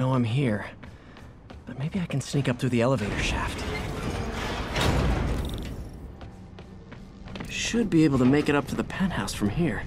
know I'm here, but maybe I can sneak up through the elevator shaft. Should be able to make it up to the penthouse from here.